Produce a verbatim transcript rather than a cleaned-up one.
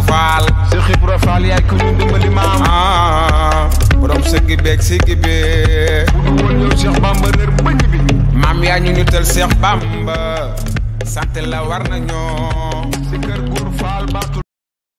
Fall Cheikh Ibra Fall yaay ko ñu dimbali maam ah borom sëggi beeg sëggi beeg bu du woon yow Cheikh Bamba réer bëñ bi maam yaa ñu ñu tel Cheikh Bamba sant la war na ñoo si kër góor Fall baatu